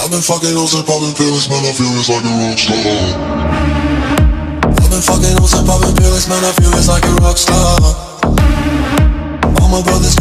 I've been fucking hoes and popping pills, man, I feel it's like a rock star. I've been fucking hoes and popping pills, man, I feel it's like a rock star. All my brothers